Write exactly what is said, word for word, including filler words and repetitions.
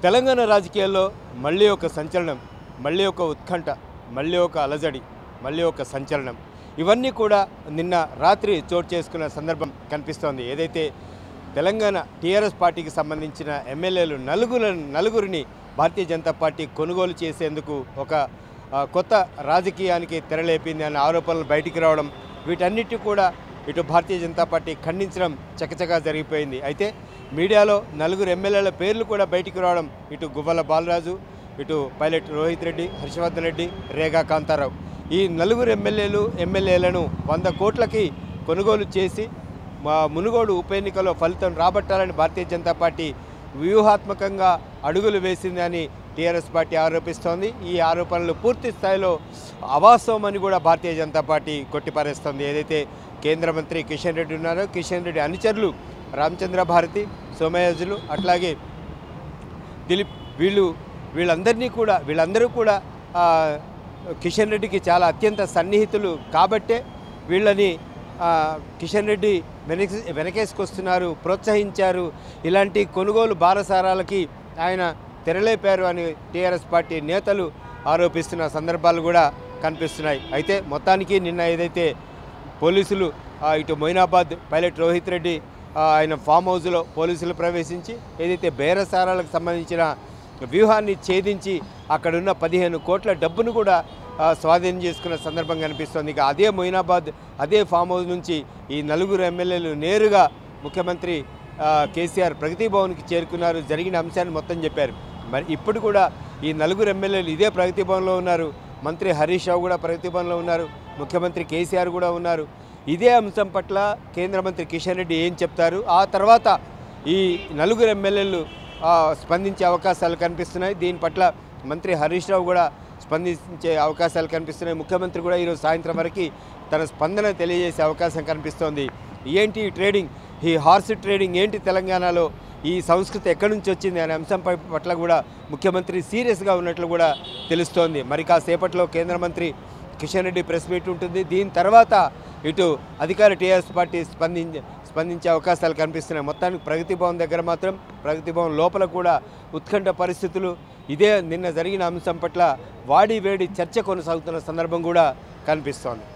తెలంగాణ రాజకీయాల్లో మళ్ళీ ఒక సంచలనం, మళ్ళీ ఒక ఉత్కంఠ, మళ్ళీ ఒక అలజడి, మళ్ళీ ఒక సంచలనం ఇవన్నీ కూడా నిన్న రాత్రి చోటు చేసుకున్న సందర్భం కనిపిస్తోంది. ఏదైతే తెలంగాణ టీఆర్ఎస్ పార్టీకి సంబంధించిన ఎమ్మెల్యేలు నలుగురు నలుగురిని భారతీయ జనతా పార్టీ కొనుగోలు చేసేందుకు ఒక కొత్త రాజకీయానికి తెరలేపింది అనే ఆరోపణలు బయటికి రావడం, వీటన్నిటి కూడా ఇటు భారతీయ జనతా పార్టీ ఖండించడం చకచకా జరిగిపోయింది. అయితే మీడియాలో నలుగురు ఎమ్మెల్యేల పేర్లు కూడా బయటికి రావడం, ఇటు గువ్వల బాలరాజు, ఇటు పైలట్ రోహిత్ రెడ్డి, హర్షవర్ధన్ రెడ్డి, రేగా కాంతారావు, ఈ నలుగురు ఎమ్మెల్యేలు ఎమ్మెల్యేలను వంద కోట్లకి కొనుగోలు చేసి మునుగోడు ఉప ఎన్నికలో ఫలితం రాబట్టాలని భారతీయ జనతా పార్టీ వ్యూహాత్మకంగా అడుగులు వేసిందని టీఆర్ఎస్ పార్టీ ఆరోపిస్తోంది. ఈ ఆరోపణలు పూర్తి స్థాయిలో అవాస్తవమని కూడా భారతీయ జనతా పార్టీ కొట్టిపారేస్తోంది. ఏదైతే కేంద్ర మంత్రి కిషన్ రెడ్డి ఉన్నారో, కిషన్ రెడ్డి అనుచరులు రామచంద్ర భారతి, సోమయాజులు, అట్లాగే దిలీప్, వీళ్ళు వీళ్ళందరినీ కూడా వీళ్ళందరూ కూడా కిషన్ రెడ్డికి చాలా అత్యంత సన్నిహితులు కాబట్టే వీళ్ళని కిషన్ రెడ్డి వెనక వెనకేసుకొస్తున్నారు, ప్రోత్సహించారు, ఇలాంటి కొనుగోలు బారసారాలకి ఆయన తెరలేపారు అని టీఆర్ఎస్ పార్టీ నేతలు ఆరోపిస్తున్న సందర్భాలు కూడా కనిపిస్తున్నాయి. అయితే మొత్తానికి నిన్న ఏదైతే పోలీసులు ఇటు మొయినాబాద్ పైలట్ రోహిత్ రెడ్డి ఆయన ఫామ్ హౌస్లో పోలీసులు ప్రవేశించి ఏదైతే బేరసారాలకు సంబంధించిన వ్యూహాన్ని ఛేదించి అక్కడున్న పదిహేను కోట్ల డబ్బును కూడా స్వాధీనం చేసుకున్న సందర్భం కనిపిస్తోంది. ఇక అదే మొయినాబాద్ అదే ఫామ్ హౌస్ నుంచి ఈ నలుగురు ఎమ్మెల్యేలు నేరుగా ముఖ్యమంత్రి కేసీఆర్ ప్రగతి భవన్కి చేరుకున్నారు, జరిగిన అంశాన్ని మొత్తం చెప్పారు. మరి ఇప్పుడు కూడా ఈ నలుగురు ఎమ్మెల్యేలు ఇదే ప్రగతి భవన్లో ఉన్నారు, మంత్రి హరీష్ రావు కూడా ప్రగతి భవన్లో ఉన్నారు, ముఖ్యమంత్రి కేసీఆర్ కూడా ఉన్నారు. ఇదే అంశం పట్ల కేంద్ర మంత్రి కిషన్ రెడ్డి ఏం చెప్తారు, ఆ తర్వాత ఈ నలుగురు ఎమ్మెల్యేలు స్పందించే అవకాశాలు కనిపిస్తున్నాయి. దీని పట్ల మంత్రి హరీష్ రావు కూడా స్పందించే అవకాశాలు కనిపిస్తున్నాయి. ముఖ్యమంత్రి కూడా ఈరోజు సాయంత్రం వరకు తన స్పందన తెలియజేసే అవకాశం కనిపిస్తోంది. ఏంటి ట్రేడింగ్, ఈ హార్స్ ట్రేడింగ్ ఏంటి, తెలంగాణలో ఈ సంస్కృతి ఎక్కడి నుంచి వచ్చింది అనే అంశం పట్ల కూడా ముఖ్యమంత్రి సీరియస్గా ఉన్నట్లు కూడా తెలుస్తోంది. మరి కాసేపట్లో కేంద్ర మంత్రి కిషన్ రెడ్డి ప్రెస్ మీట్ ఉంటుంది. దీని తర్వాత ఇటు అధికార టీఆర్ఎస్ పార్టీ స్పందించే స్పందించే అవకాశాలు కనిపిస్తున్నాయి. మొత్తానికి ప్రగతి భవన్ దగ్గర మాత్రం, ప్రగతి భవన్ లోపల కూడా ఉత్కంఠ పరిస్థితులు, ఇదే నిన్న జరిగిన అంశం పట్ల వాడి వేడి చర్చ కొనసాగుతున్న సందర్భం కూడా కనిపిస్తోంది.